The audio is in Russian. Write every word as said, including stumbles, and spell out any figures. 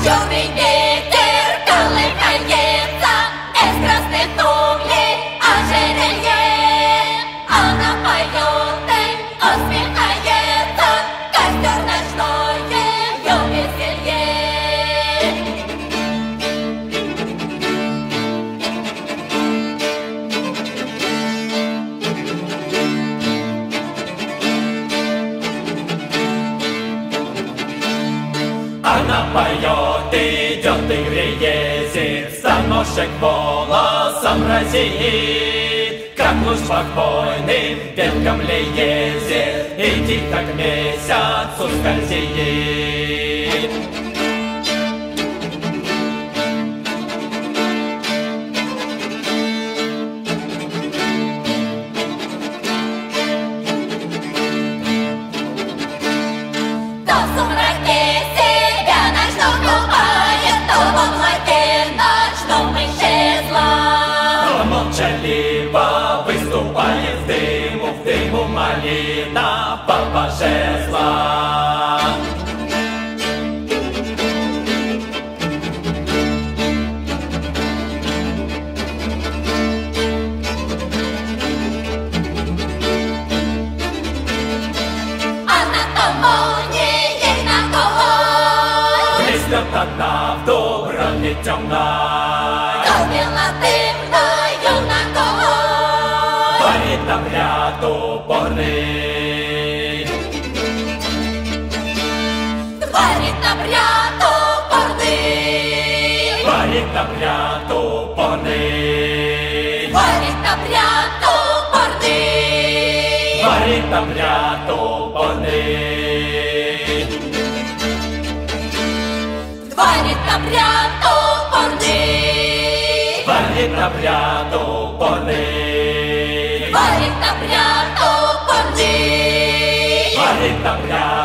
Юный ветер колыхается из красных туфлей ожерелье. Она поет и усмехается, костер ночной ее веселье. Она поет, идет и греет, станушек волосом разит, как луч по хвойным веткам лезет, и тихо к месяцу скользит. То в сумраке себя ночью купает, то во мраке ночном исчезла. Но молчаливо выступает в дыму, в дыму малина папа жезла. Она тому ей ногой. Блеснет одна в дубраве темной, Убила дымною ногой. творит обряд упорный. Творит обряд упорный. Творит обряд упорный. Творит обряд упорный. Творит обряд упорный. Творит обряд упорный. Творит обряд упорный. Творит обряд упорный. Творит обряд